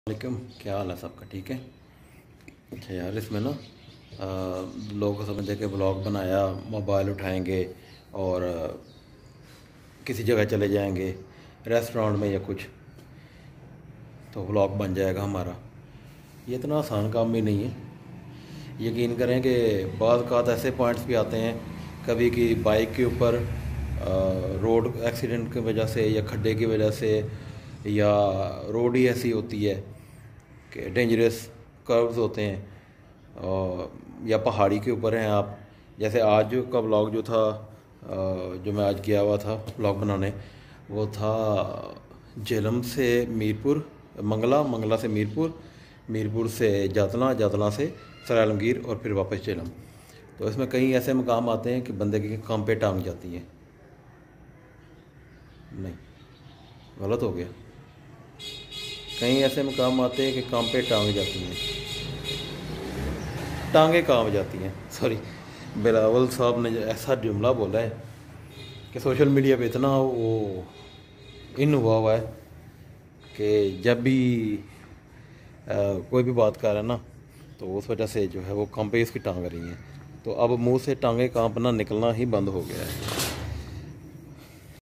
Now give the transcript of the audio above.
वालेकुम, क्या हाल है सबका? ठीक है। अच्छा यार, इसमें ना लोगों को समझे कि ब्लॉग बनाया, मोबाइल उठाएंगे और किसी जगह चले जाएंगे रेस्टोरेंट में या कुछ, तो ब्लॉग बन जाएगा हमारा। ये इतना आसान काम भी नहीं है। यकीन करें कि बाद का ऐसे पॉइंट्स भी आते हैं कभी कि बाइक के ऊपर रोड एक्सीडेंट की वजह से या खड्डे की वजह से, या रोड ही ऐसी होती है कि डेंजरस कर्व्स होते हैं, या पहाड़ी के ऊपर हैं आप। जैसे आज का व्लॉग जो था, जो मैं आज गया हुआ था व्लॉग बनाने, वो था झेलम से मीरपुर, मंगला से मीरपुर, मीरपुर से जातला, जातला से सर आलमगीर और फिर वापस झेलम। तो इसमें कई ऐसे मकाम आते हैं कि बंदे के काम पे टांग जाती हैं। नहीं, गलत हो गया। कई ऐसे मकाम आते हैं कि काम पे टांग जाती हैं, टांगे काम जाती हैं, सॉरी। बिलावल साहब ने जो ऐसा जुमला बोला है कि सोशल मीडिया पे इतना वो इन हुआ है कि जब भी कोई भी बात कर रहा है ना, तो उस वजह से जो है वो काम पे इसकी टांग रही हैं। तो अब मुंह से टांगे कांपना निकलना ही बंद हो गया है।